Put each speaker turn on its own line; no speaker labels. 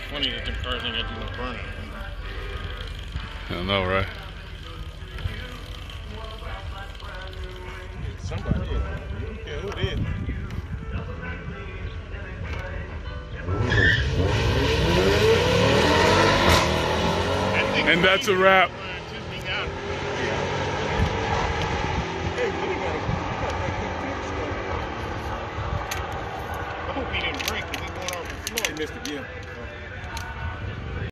Funny that them cars ain't got to do no burnout.
I know, right?
Somebody is. You don't care who it is.
And that's a wrap.
I hope he didn't break because he's going off the floor. He missed again.